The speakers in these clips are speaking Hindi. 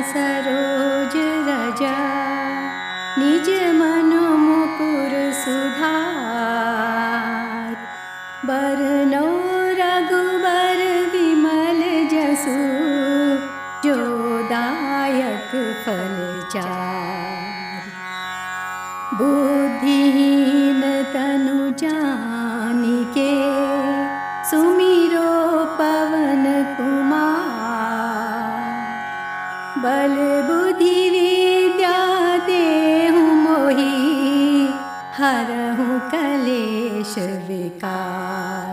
सरोज रजा निज मनु मुकुर सुधार। बरनौ रघुबर विमल जसु जो दायक फल चार। बुद्धिहीन तनु जानिके सुमिरो पवन कुमार। बल बुद्धि विद्या देहु मोहि हरहु कलेश विकार।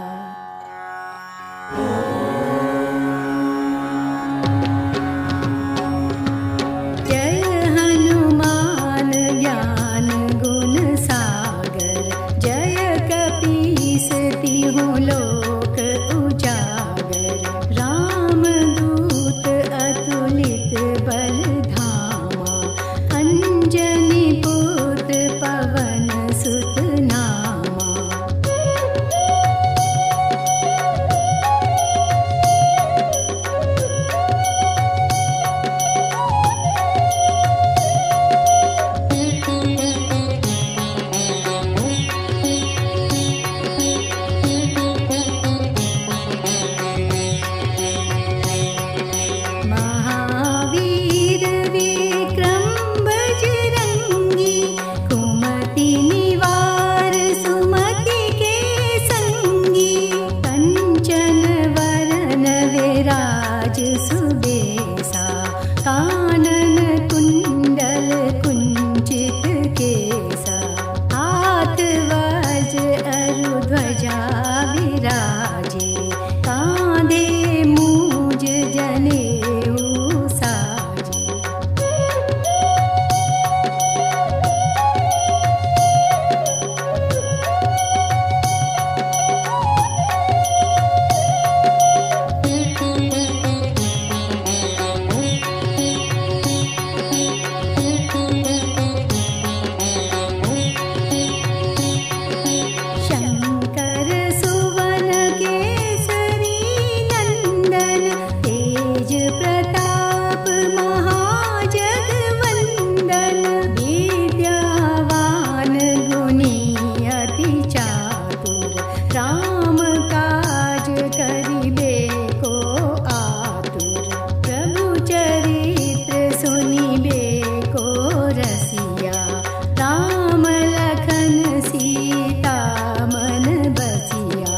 जय हनुमान ज्ञान गुण सागर। जय कपीस तिहु लोक उजागर। रामदूत अतुलित बल धामा। अंजनी पुत्र पवन सुत नामा। महावीर विक्रम बजरंगी। कुमति निवार सुमति के संगी। कंचन वरन विराज सुबेसा। कानन कुंडल कुंचित केसा। हाथ वज अरु ध्वजा विराजे। कांधे मूज जनेऊ साजे। शंकर सुवन केसरी नंदन। तेज प्रताप महाजगवंदन। विद्यावान गुणी अति चातुर। राम काज करिबे को आतुर। प्रभु चरित्र सुनिबे को रसिया। राम लखन सीता मन बसिया।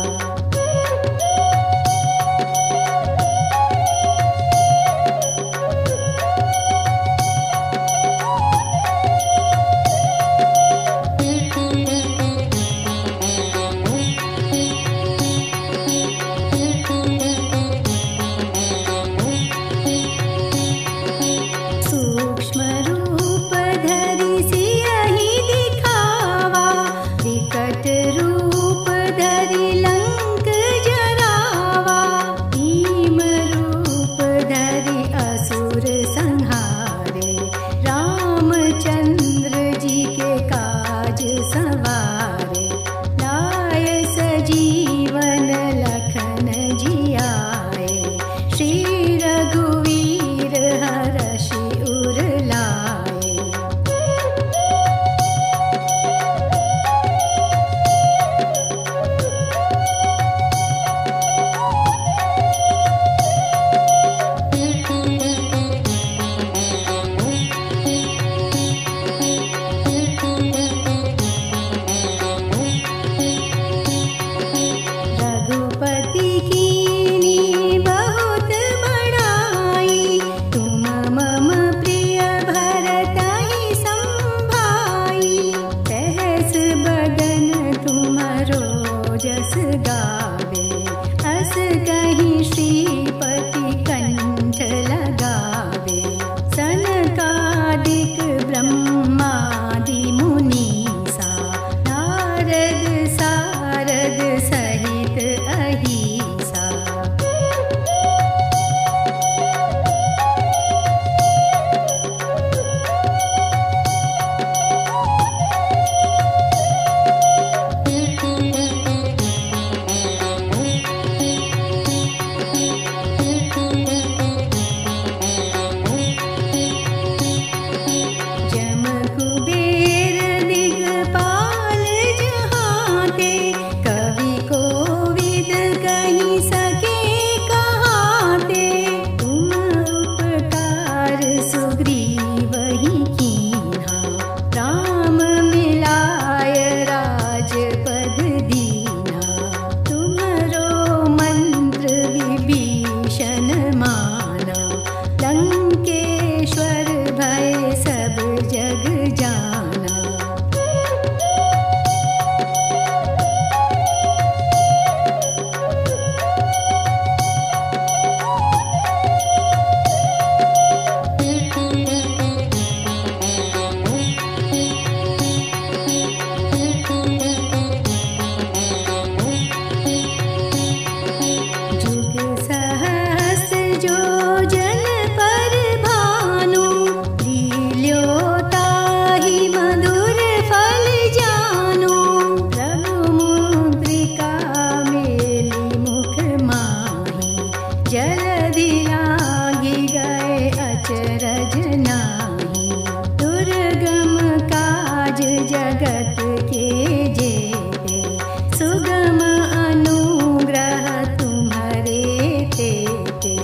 सूक्ष्म रूप धरि सियहि दिखावा। विकट रूप धरि लंक जरावा। भीम रूप धरि असुर संहारे। रामचंद्र जी के काज सवारे। लाय सजीवन लखन जियाए। श्री रघुवीर हरषि उर लाए। जग जाना। जगत के जेते सुगम अनुग्रह तुम्हारे तेते।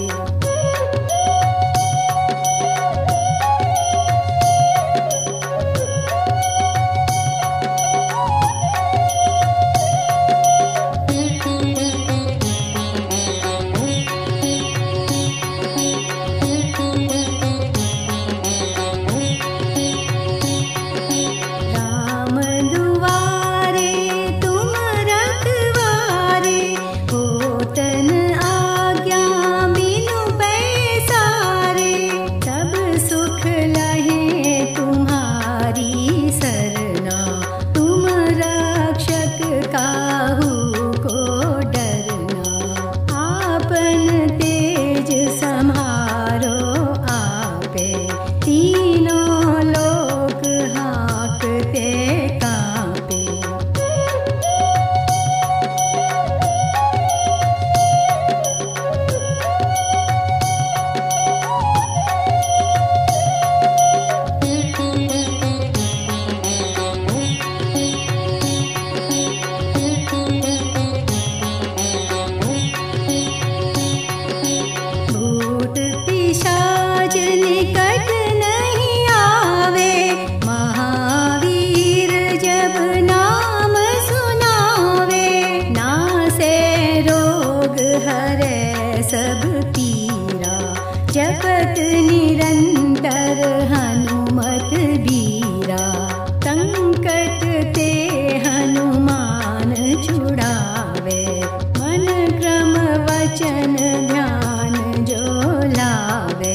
सब पीरा जपत निरंतर हनुमत बीरा। संकट ते हनुमान छुड़ावे मन क्रम वचन ध्यान जो लावे।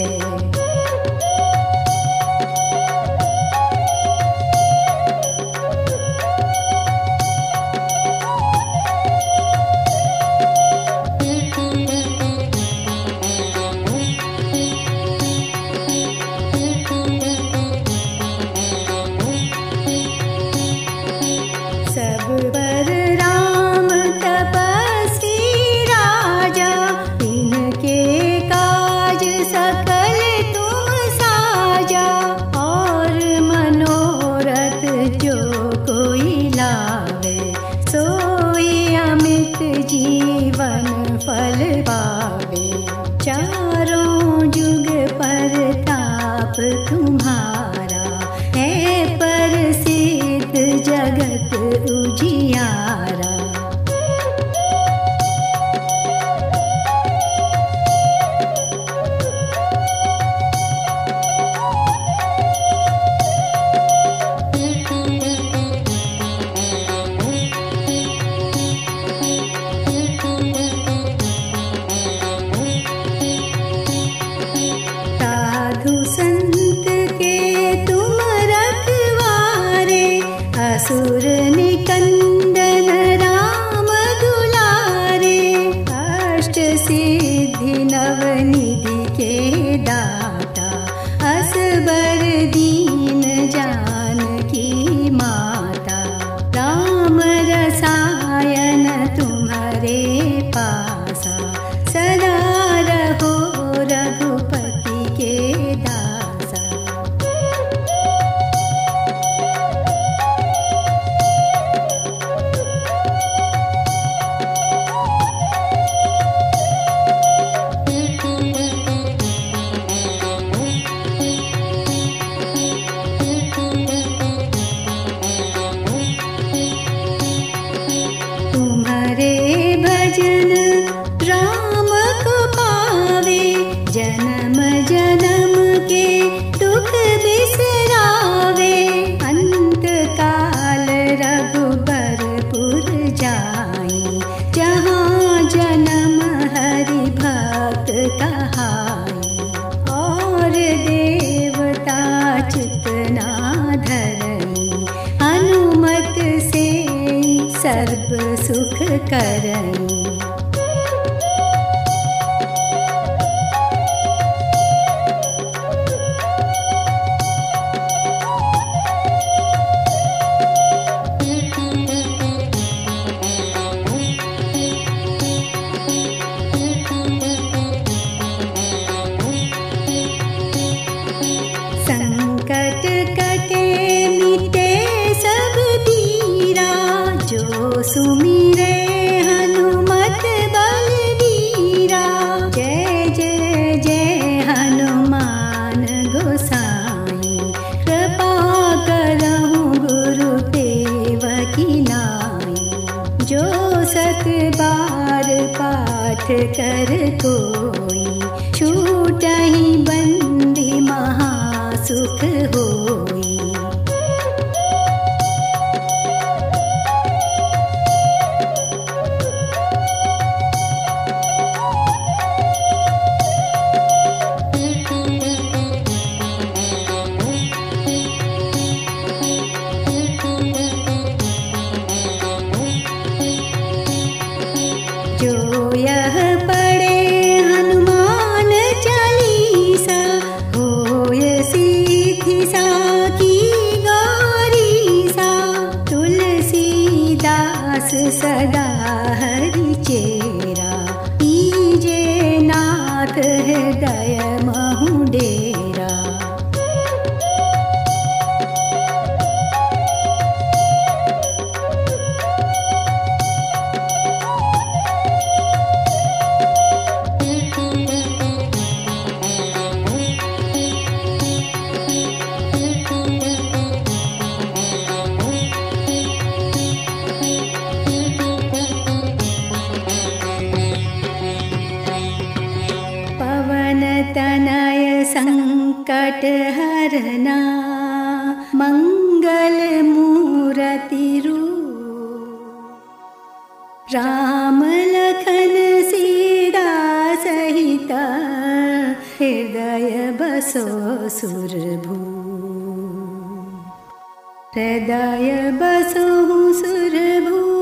सब पर राम तपस्वी राजा, इनके काज सकल तुम साजा। और मनोरथ जो कोई लावे, सोई अमित जीवन फल पावे। चारों जुग पर ताप तुम्हारा, है प्रसिद्ध जगत उजियारा। साधु संत के तुम रखवारे, असुर निकंदन राम दुलारे। अष्ट सिद्धि नवनिधि के दाता, असबर दीन जानकी माता। राम रसायन तुम्हारे पासा, सदा रहो रघुपति के दासा। तुम्हारे भजन राम को पावे, जन्म जन्म के सर्व सुख करई। संकट कटे मिटे सब पीरा, जो सुमिरे हनुमत बलबीरा। जय जय जय हनुमान गोसाई, कृपा करहु गुरुदेव की नाई। जो सत बार पाठ कर कोई, छूटहि बंदी महा सुख होई। जो यह पढ़े हनुमान चालीसा, होय सिद्धि साकी गौरीसा। तुलसीदास सदा हरि चेरा, कीजे नाथ हृदय महु डेरा। पवन तनय संकट हरना, मंगल मूरति रूप। राम लखन सीता सहित, हृदय बसो सुरभूप। हृदय बसो सुरभूप।